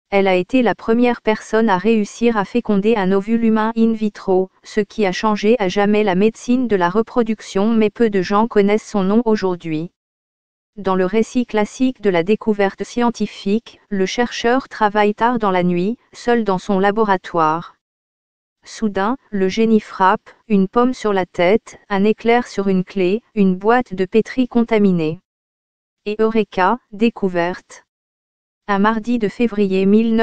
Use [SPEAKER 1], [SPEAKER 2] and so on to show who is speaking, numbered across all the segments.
[SPEAKER 1] Elle a été la première personne à réussir à féconder un ovule humain in vitro, ce qui a changé à jamais la médecine de la reproduction, mais peu de gens connaissent son nom aujourd'hui. Dans le récit classique de la découverte scientifique, le chercheur travaille tard dans la nuit, seul dans son laboratoire. Soudain, le génie frappe, une pomme sur la tête, un éclair sur une clé, une boîte de pétri contaminée. Et Eureka, découverte. Un mardi de février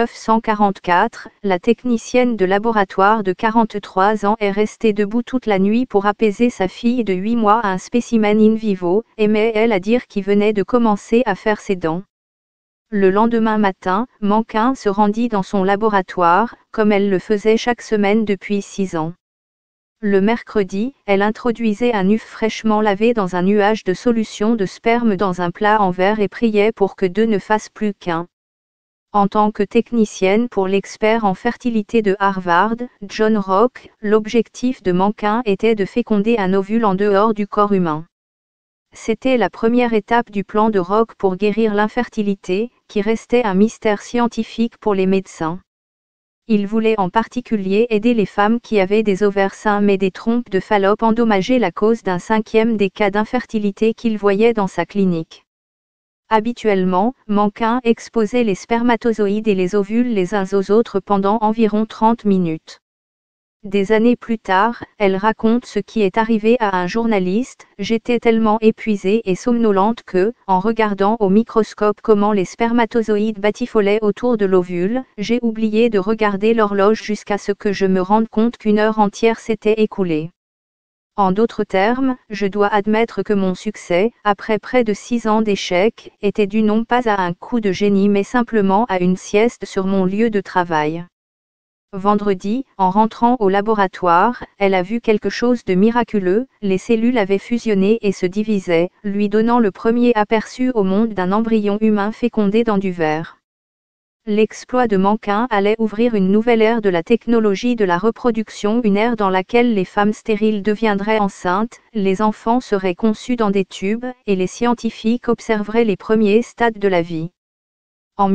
[SPEAKER 1] 1944, la technicienne de laboratoire de 43 ans est restée debout toute la nuit pour apaiser sa fille de 8 mois à un spécimen in vivo, aimait-elle à dire, qui venait de commencer à faire ses dents. Le lendemain matin, Mencken se rendit dans son laboratoire, comme elle le faisait chaque semaine depuis 6 ans. Le mercredi, elle introduisait un œuf fraîchement lavé dans un nuage de solution de sperme dans un plat en verre et priait pour que deux ne fassent plus qu'un. En tant que technicienne pour l'expert en fertilité de Harvard, John Rock, l'objectif de Mencken était de féconder un ovule en dehors du corps humain. C'était la première étape du plan de Rock pour guérir l'infertilité, qui restait un mystère scientifique pour les médecins. Il voulait en particulier aider les femmes qui avaient des ovaires sains mais des trompes de Fallope endommagées, la cause d'un cinquième des cas d'infertilité qu'il voyait dans sa clinique. Habituellement, Mencken exposait les spermatozoïdes et les ovules les uns aux autres pendant environ 30 minutes. Des années plus tard, elle raconte ce qui est arrivé à un journaliste: « J'étais tellement épuisée et somnolente que, en regardant au microscope comment les spermatozoïdes batifolaient autour de l'ovule, j'ai oublié de regarder l'horloge jusqu'à ce que je me rende compte qu'une heure entière s'était écoulée. » En d'autres termes, je dois admettre que mon succès, après près de 6 ans d'échecs, était dû non pas à un coup de génie mais simplement à une sieste sur mon lieu de travail. Vendredi, en rentrant au laboratoire, elle a vu quelque chose de miraculeux: les cellules avaient fusionné et se divisaient, lui donnant le premier aperçu au monde d'un embryon humain fécondé dans du verre. L'exploit de Mencken allait ouvrir une nouvelle ère de la technologie de la reproduction, une ère dans laquelle les femmes stériles deviendraient enceintes, les enfants seraient conçus dans des tubes, et les scientifiques observeraient les premiers stades de la vie. En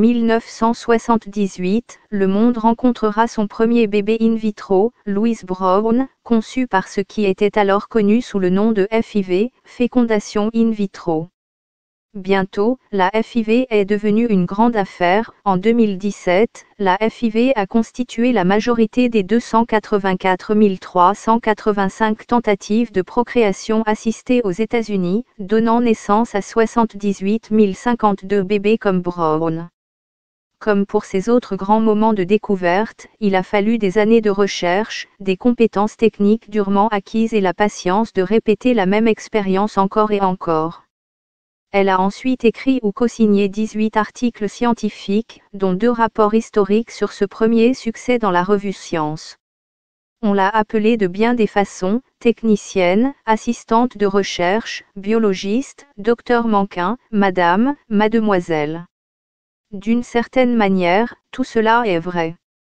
[SPEAKER 1] 1978, le monde rencontrera son premier bébé in vitro, Louise Brown, conçu par ce qui était alors connu sous le nom de FIV, fécondation in vitro. Bientôt, la FIV est devenue une grande affaire. En 2017, la FIV a constitué la majorité des 284 385 tentatives de procréation assistée aux États-Unis, donnant naissance à 78 052 bébés comme Brown. Comme pour ces autres grands moments de découverte, il a fallu des années de recherche, des compétences techniques durement acquises et la patience de répéter la même expérience encore et encore. Elle a ensuite écrit ou co-signé 18 articles scientifiques, dont 2 rapports historiques sur ce premier succès dans la revue Science. On l'a appelée de bien des façons: technicienne, assistante de recherche, biologiste, docteur Mencken, madame, mademoiselle. D'une certaine manière, tout cela est vrai.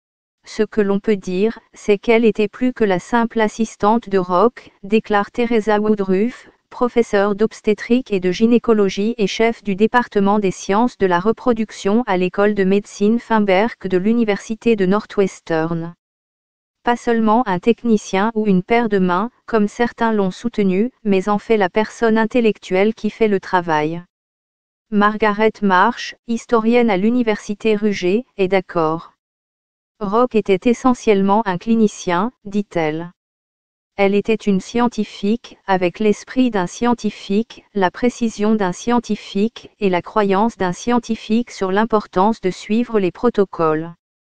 [SPEAKER 1] Ce que l'on peut dire, c'est qu'elle était plus que la simple assistante de Rock, déclare Teresa Woodruff, professeure d'obstétrique et de gynécologie et chef du département des sciences de la reproduction à l'école de médecine Feinberg de l'université de Northwestern. Pas seulement un technicien ou une paire de mains, comme certains l'ont soutenu, mais en fait la personne intellectuelle qui fait le travail. Margaret Marsh, historienne à l'université Ruger, est d'accord. Rock était essentiellement un clinicien, dit-elle. Elle était une scientifique, avec l'esprit d'un scientifique, la précision d'un scientifique et la croyance d'un scientifique sur l'importance de suivre les protocoles.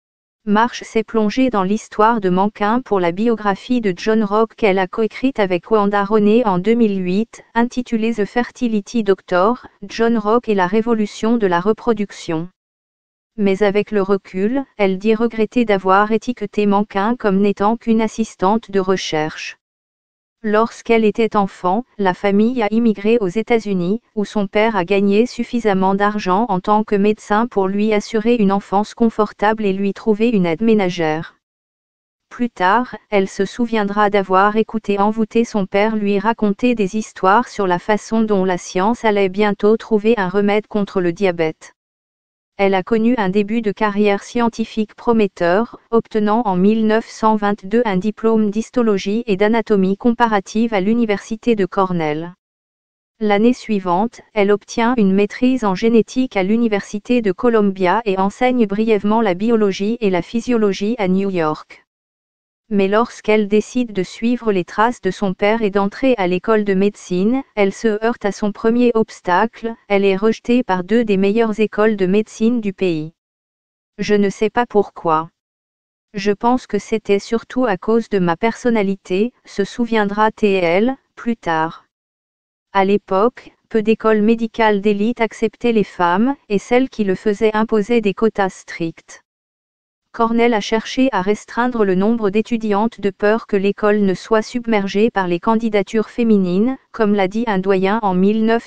[SPEAKER 1] Marsh s'est plongée dans l'histoire de Mencken pour la biographie de John Rock qu'elle a coécrite avec Wanda Roney en 2008, intitulée The Fertility Doctor, John Rock et la révolution de la reproduction. Mais avec le recul, elle dit regretter d'avoir étiqueté Mencken comme n'étant qu'une assistante de recherche. Lorsqu'elle était enfant, la famille a immigré aux États-Unis, où son père a gagné suffisamment d'argent en tant que médecin pour lui assurer une enfance confortable et lui trouver une aide ménagère. Plus tard, elle se souviendra d'avoir écouté envoûté son père lui raconter des histoires sur la façon dont la science allait bientôt trouver un remède contre le diabète. Elle a connu un début de carrière scientifique prometteur, obtenant en 1922 un diplôme d'histologie et d'anatomie comparative à l'université de Cornell. L'année suivante, elle obtient une maîtrise en génétique à l'université de Columbia et enseigne brièvement la biologie et la physiologie à New York. Mais lorsqu'elle décide de suivre les traces de son père et d'entrer à l'école de médecine, elle se heurte à son premier obstacle, elle est rejetée par deux des meilleures écoles de médecine du pays. Je ne sais pas pourquoi. Je pense que c'était surtout à cause de ma personnalité, se souviendra T.L., plus tard. À l'époque, peu d'écoles médicales d'élite acceptaient les femmes, et celles qui le faisaient imposaient des quotas stricts. Cornell a cherché à restreindre le nombre d'étudiantes de peur que l'école ne soit submergée par les candidatures féminines, comme l'a dit un doyen en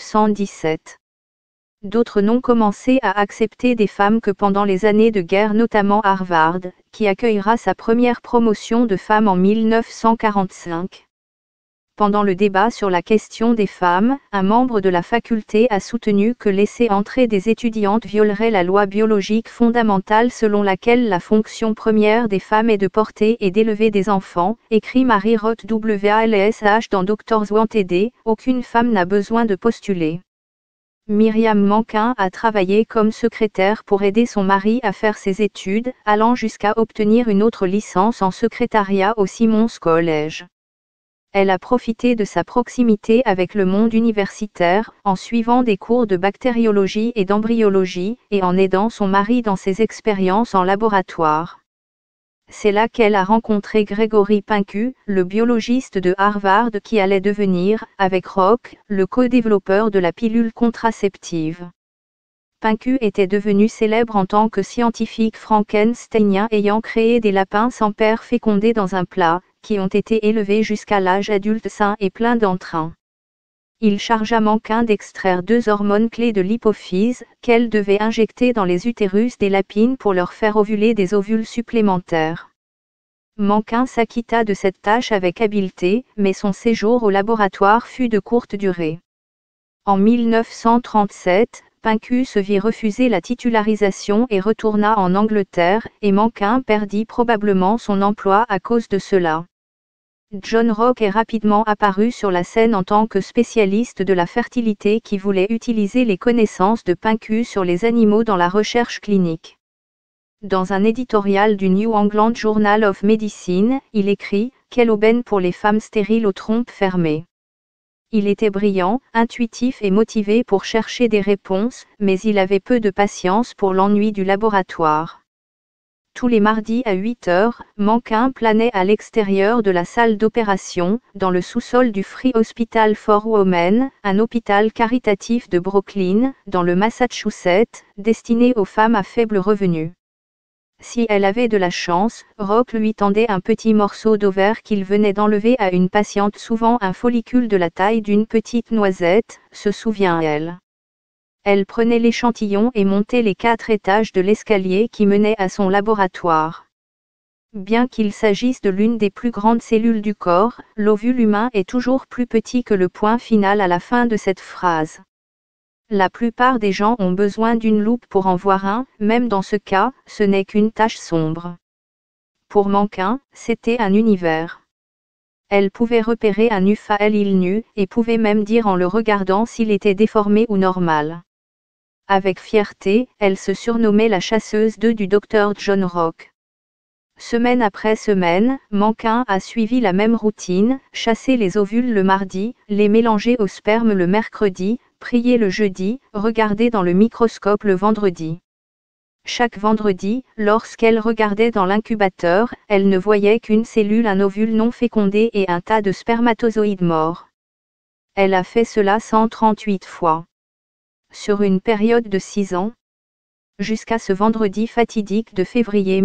[SPEAKER 1] 1917. D'autres n'ont commencé à accepter des femmes que pendant les années de guerre, notamment Harvard, qui accueillera sa première promotion de femmes en 1945. Pendant le débat sur la question des femmes, un membre de la faculté a soutenu que laisser entrer des étudiantes violerait la loi biologique fondamentale selon laquelle la fonction première des femmes est de porter et d'élever des enfants, écrit Mary Roth WALSH dans Doctors Wanted. Aucune femme n'a besoin de postuler. Myriam Mankin a travaillé comme secrétaire pour aider son mari à faire ses études, allant jusqu'à obtenir une autre licence en secrétariat au Simmons College. Elle a profité de sa proximité avec le monde universitaire, en suivant des cours de bactériologie et d'embryologie, et en aidant son mari dans ses expériences en laboratoire. C'est là qu'elle a rencontré Gregory Pinku, le biologiste de Harvard qui allait devenir, avec Rock, le co-développeur de la pilule contraceptive. Pinku était devenu célèbre en tant que scientifique frankensteinien ayant créé des lapins sans père fécondés dans un plat, qui ont été élevés jusqu'à l'âge adulte sain et plein d'entrain. Il chargea Mankin d'extraire deux hormones clés de l'hypophyse, qu'elle devait injecter dans les utérus des lapines pour leur faire ovuler des ovules supplémentaires. Mankin s'acquitta de cette tâche avec habileté, mais son séjour au laboratoire fut de courte durée. En 1937, Pinku se vit refuser la titularisation et retourna en Angleterre, et Mankin perdit probablement son emploi à cause de cela. John Rock est rapidement apparu sur la scène en tant que spécialiste de la fertilité qui voulait utiliser les connaissances de Pinku sur les animaux dans la recherche clinique. Dans un éditorial du New England Journal of Medicine, il écrit « Quelle aubaine pour les femmes stériles aux trompes fermées ». Il était brillant, intuitif et motivé pour chercher des réponses, mais il avait peu de patience pour l'ennui du laboratoire. Tous les mardis à 8 heures, Mankin planait à l'extérieur de la salle d'opération, dans le sous-sol du Free Hospital for Women, un hôpital caritatif de Brooklyn, dans le Massachusetts, destiné aux femmes à faible revenu. Si elle avait de la chance, Rock lui tendait un petit morceau d'ovaire qu'il venait d'enlever à une patiente, souvent un follicule de la taille d'une petite noisette, se souvient-elle. Elle prenait l'échantillon et montait les 4 étages de l'escalier qui menait à son laboratoire. Bien qu'il s'agisse de l'une des plus grandes cellules du corps, l'ovule humain est toujours plus petit que le point final à la fin de cette phrase. La plupart des gens ont besoin d'une loupe pour en voir un, même dans ce cas, ce n'est qu'une tache sombre. Pour Mankin, c'était un univers. Elle pouvait repérer un UFAL nu, et pouvait même dire en le regardant s'il était déformé ou normal. Avec fierté, elle se surnommait la chasseuse d'œufs du docteur John Rock. Semaine après semaine, Mankin a suivi la même routine, chasser les ovules le mardi, les mélanger au sperme le mercredi, prier le jeudi, regarder dans le microscope le vendredi. Chaque vendredi, lorsqu'elle regardait dans l'incubateur, elle ne voyait qu'une cellule, un ovule non fécondé et un tas de spermatozoïdes morts. Elle a fait cela 138 fois. Sur une période de 6 ans. Jusqu'à ce vendredi fatidique de février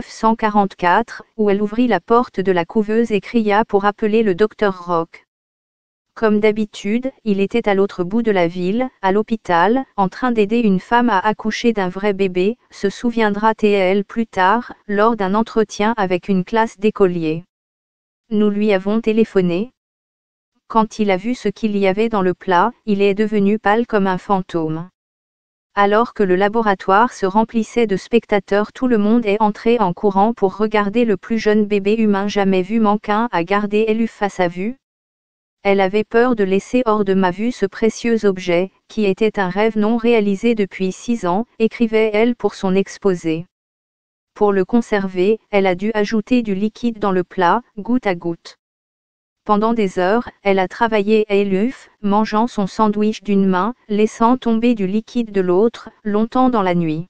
[SPEAKER 1] 1944, où elle ouvrit la porte de la couveuse et cria pour appeler le docteur Rock. Comme d'habitude, il était à l'autre bout de la ville, à l'hôpital, en train d'aider une femme à accoucher d'un vrai bébé, se souviendra T.L. plus tard, lors d'un entretien avec une classe d'écoliers. Nous lui avons téléphoné. Quand il a vu ce qu'il y avait dans le plat, il est devenu pâle comme un fantôme. Alors que le laboratoire se remplissait de spectateurs, tout le monde est entré en courant pour regarder le plus jeune bébé humain jamais vu. Mannequin a gardé Eluf à sa vue. Elle avait peur de laisser hors de ma vue ce précieux objet, qui était un rêve non réalisé depuis 6 ans, écrivait-elle pour son exposé. Pour le conserver, elle a dû ajouter du liquide dans le plat, goutte à goutte. Pendant des heures, elle a travaillé à Eluf, mangeant son sandwich d'une main, laissant tomber du liquide de l'autre, longtemps dans la nuit.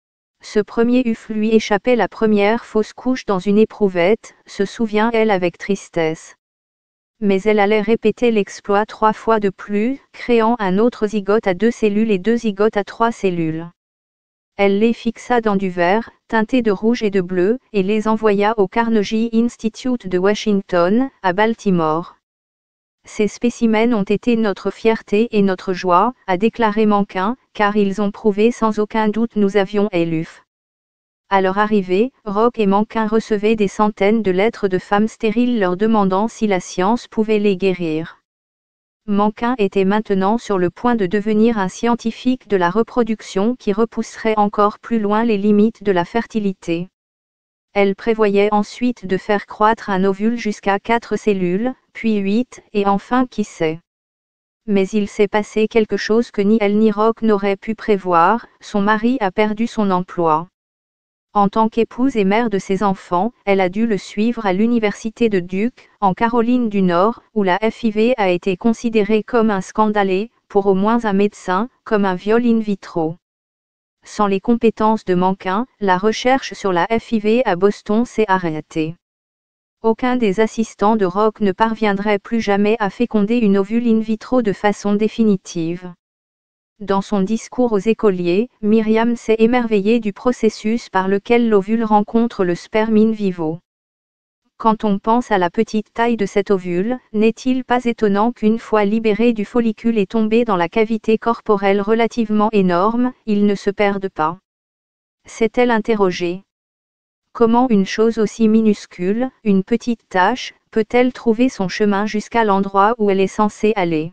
[SPEAKER 1] Ce premier œuf lui échappait la première fausse couche dans une éprouvette, se souvient-elle avec tristesse. Mais elle allait répéter l'exploit 3 fois de plus, créant un autre zygote à 2 cellules et 2 zygotes à 3 cellules. Elle les fixa dans du verre, teinté de rouge et de bleu, et les envoya au Carnegie Institute de Washington, à Baltimore. Ces spécimens ont été notre fierté et notre joie, a déclaré Mannequin, car ils ont prouvé sans aucun doute nous avions Eluf. À leur arrivée, Rock et Mannequin recevaient des centaines de lettres de femmes stériles leur demandant si la science pouvait les guérir. Mannequin était maintenant sur le point de devenir un scientifique de la reproduction qui repousserait encore plus loin les limites de la fertilité. Elle prévoyait ensuite de faire croître un ovule jusqu'à 4 cellules, puis 8, et enfin qui sait. Mais il s'est passé quelque chose que ni elle ni Rock n'auraient pu prévoir, son mari a perdu son emploi. En tant qu'épouse et mère de ses enfants, elle a dû le suivre à l'université de Duke, en Caroline du Nord, où la FIV a été considérée comme un scandale et, pour au moins un médecin, comme un viol in vitro. Sans les compétences de Mannequin, la recherche sur la FIV à Boston s'est arrêtée. Aucun des assistants de Rock ne parviendrait plus jamais à féconder une ovule in vitro de façon définitive. Dans son discours aux écoliers, Myriam s'est émerveillée du processus par lequel l'ovule rencontre le sperme in vivo. Quand on pense à la petite taille de cet ovule, n'est-il pas étonnant qu'une fois libéré du follicule et tombé dans la cavité corporelle relativement énorme, il ne se perde pas? S'est-elle interrogée. Comment une chose aussi minuscule, une petite tache, peut-elle trouver son chemin jusqu'à l'endroit où elle est censée aller?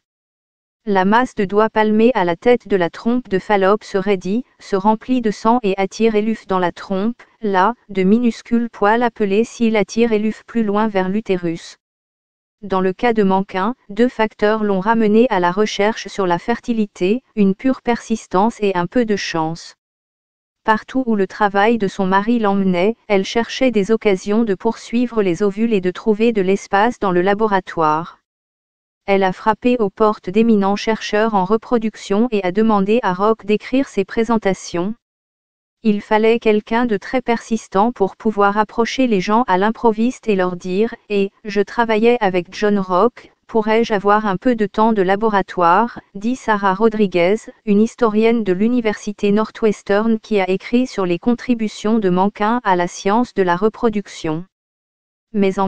[SPEAKER 1] La masse de doigts palmés à la tête de la trompe de Fallope se raidit, se remplit de sang et attire Eluf dans la trompe, là, de minuscules poils appelés cils attirent Eluf plus loin vers l'utérus. Dans le cas de Mannequin, 2 facteurs l'ont ramené à la recherche sur la fertilité, une pure persistance et un peu de chance. Partout où le travail de son mari l'emmenait, elle cherchait des occasions de poursuivre les ovules et de trouver de l'espace dans le laboratoire. Elle a frappé aux portes d'éminents chercheurs en reproduction et a demandé à Rock d'écrire ses présentations. Il fallait quelqu'un de très persistant pour pouvoir approcher les gens à l'improviste et leur dire « Et, je travaillais avec John Rock, pourrais-je avoir un peu de temps de laboratoire ?» dit Sarah Rodriguez, une historienne de l'université Northwestern qui a écrit sur les contributions de Mannequin à la science de la reproduction. Mais en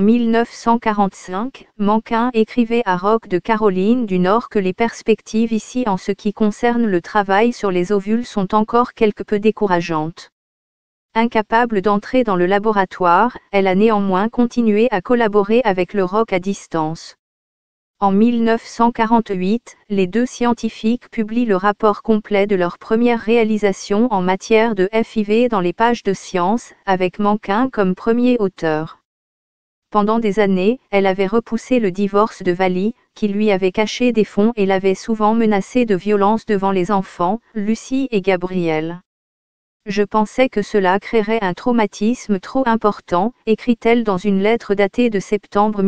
[SPEAKER 1] 1945, Mannequin écrivait à Rock de Caroline du Nord que les perspectives ici en ce qui concerne le travail sur les ovules sont encore quelque peu décourageantes. Incapable d'entrer dans le laboratoire, elle a néanmoins continué à collaborer avec le Rock à distance. En 1948, les 2 scientifiques publient le rapport complet de leur première réalisation en matière de FIV dans les pages de Science, avec Mannequin comme premier auteur. Pendant des années, elle avait repoussé le divorce de Wally, qui lui avait caché des fonds et l'avait souvent menacé de violence devant les enfants, Lucy et Gabriel. Je pensais que cela créerait un traumatisme trop important, écrit-elle dans une lettre datée de septembre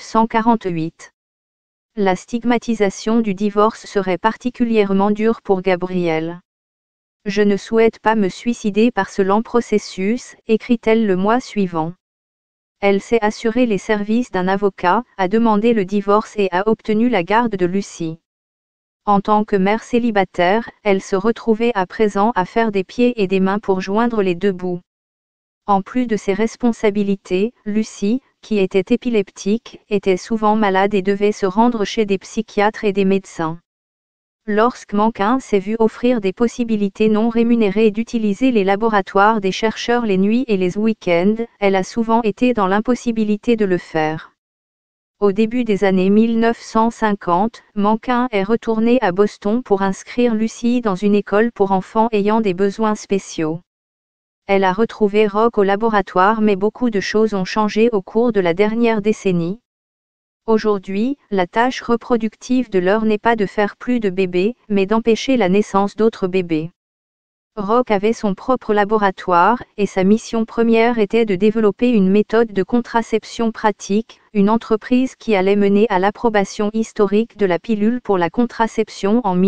[SPEAKER 1] 1948. La stigmatisation du divorce serait particulièrement dure pour Gabriel. Je ne souhaite pas me suicider par ce lent processus, écrit-elle le mois suivant. Elle s'est assuré les services d'un avocat, a demandé le divorce et a obtenu la garde de Lucy. En tant que mère célibataire, elle se retrouvait à présent à faire des pieds et des mains pour joindre les 2 bouts. En plus de ses responsabilités, Lucy, qui était épileptique, était souvent malade et devait se rendre chez des psychiatres et des médecins. Lorsque Mannequin s'est vu offrir des possibilités non rémunérées d'utiliser les laboratoires des chercheurs les nuits et les week-ends, elle a souvent été dans l'impossibilité de le faire. Au début des années 1950, Mencken est retournée à Boston pour inscrire Lucy dans une école pour enfants ayant des besoins spéciaux. Elle a retrouvé Rock au laboratoire, mais beaucoup de choses ont changé au cours de la dernière décennie. Aujourd'hui, la tâche reproductive de leur n'est pas de faire plus de bébés, mais d'empêcher la naissance d'autres bébés. Rock avait son propre laboratoire, et sa mission première était de développer une méthode de contraception pratique, une entreprise qui allait mener à l'approbation historique de la pilule pour la contraception en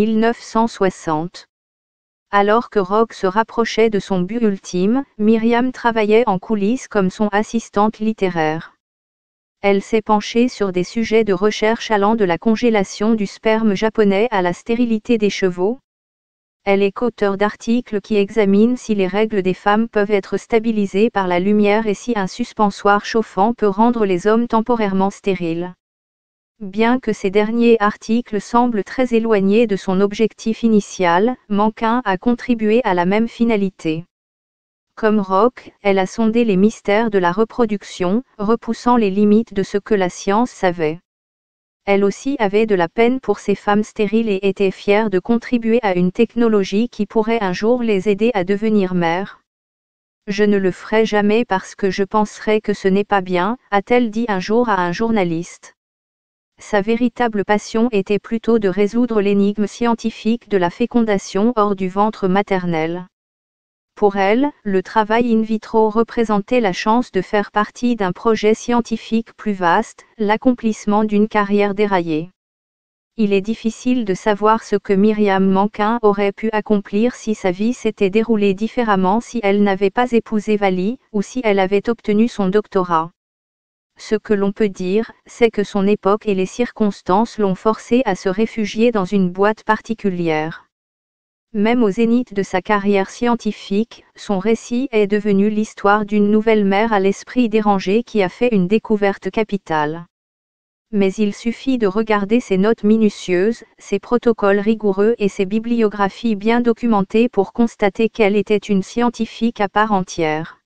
[SPEAKER 1] 1960. Alors que Rock se rapprochait de son but ultime, Myriam travaillait en coulisses comme son assistante littéraire. Elle s'est penchée sur des sujets de recherche allant de la congélation du sperme japonais à la stérilité des chevaux. Elle est qu'auteur d'articles qui examinent si les règles des femmes peuvent être stabilisées par la lumière et si un suspensoire chauffant peut rendre les hommes temporairement stériles. Bien que ces derniers articles semblent très éloignés de son objectif initial, Mencken a contribué à la même finalité. Comme Rock, elle a sondé les mystères de la reproduction, repoussant les limites de ce que la science savait. Elle aussi avait de la peine pour ces femmes stériles et était fière de contribuer à une technologie qui pourrait un jour les aider à devenir mères. Je ne le ferai jamais parce que je penserais que ce n'est pas bien, a-t-elle dit un jour à un journaliste. Sa véritable passion était plutôt de résoudre l'énigme scientifique de la fécondation hors du ventre maternel. Pour elle, le travail in vitro représentait la chance de faire partie d'un projet scientifique plus vaste, l'accomplissement d'une carrière déraillée. Il est difficile de savoir ce que Myriam Mencken aurait pu accomplir si sa vie s'était déroulée différemment, si elle n'avait pas épousé Wally, ou si elle avait obtenu son doctorat. Ce que l'on peut dire, c'est que son époque et les circonstances l'ont forcée à se réfugier dans une boîte particulière. Même au zénith de sa carrière scientifique, son récit est devenu l'histoire d'une nouvelle mère à l'esprit dérangé qui a fait une découverte capitale. Mais il suffit de regarder ses notes minutieuses, ses protocoles rigoureux et ses bibliographies bien documentées pour constater qu'elle était une scientifique à part entière.